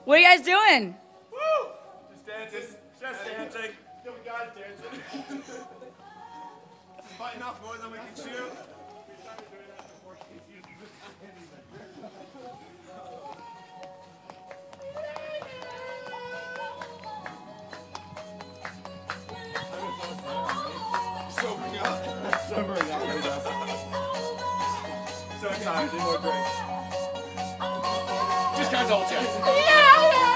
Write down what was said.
What are you guys doing? Woo! Just dancing. Just dancing. Yo, guys dancing. Fighting off more than we can chew. Sobering up. Sobering up. So excited. Need more drinks. Just kind of told you. Yeah.